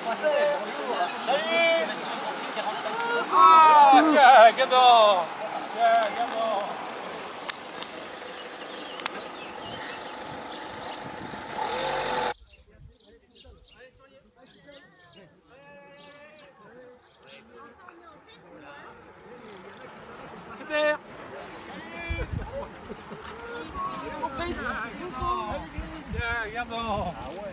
Français, bonjour. Salut. Ah, tiens, Gadon. Tiens, Gadon. Super. Tiens, Gadon. Ah ouais.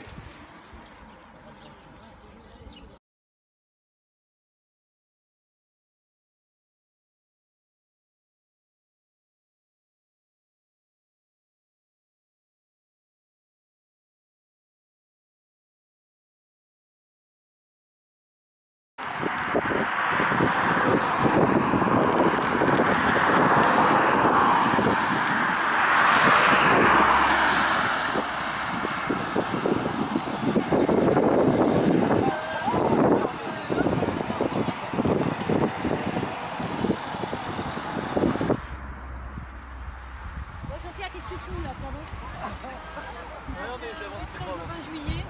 Qu'est-ce que tu fous là, pardon? Non, mais j'avance pas. 20 juillet.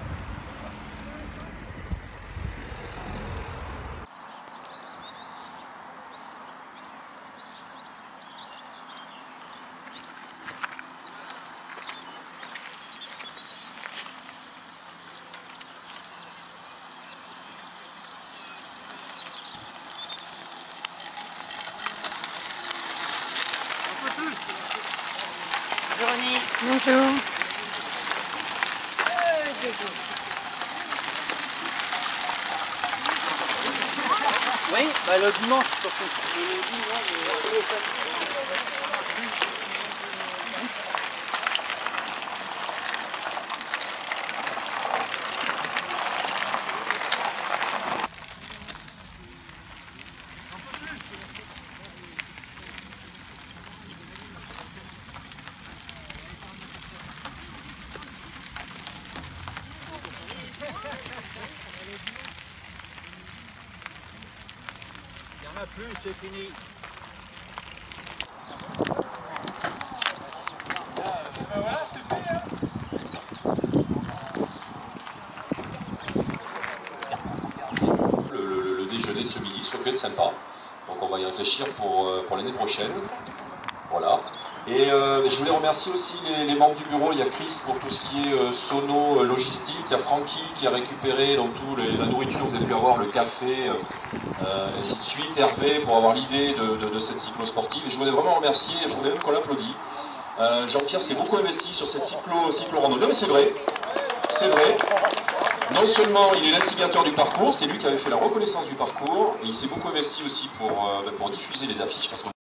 Véronique. Bonjour. Oui, bah le dimanche surtout. Le lundi, non, il n'y en a plus, c'est fini. Le déjeuner de ce midi, ça peut être sympa. Donc on va y réfléchir pour l'année prochaine. Voilà. Et je voulais remercier aussi les membres du bureau. Il y a Chris pour tout ce qui est sono logistique. Il y a Francky qui a récupéré donc, la nourriture que vous avez pu avoir, le café, ainsi de suite. Hervé pour avoir l'idée de cette cyclo-sportive. Et je voulais vraiment remercier, je voudrais même qu'on l'applaudit. Jean-Pierre s'est beaucoup investi sur cette cyclo-rando. Non mais c'est vrai, c'est vrai. Non seulement il est l'instigateur du parcours, c'est lui qui avait fait la reconnaissance du parcours, et il s'est beaucoup investi aussi pour diffuser les affiches, parce que